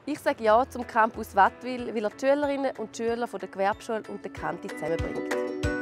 Ich sage ja zum Campus Wattwil, weil er die Schülerinnen und Schüler von der Gewerbeschule und der Kante zusammenbringt.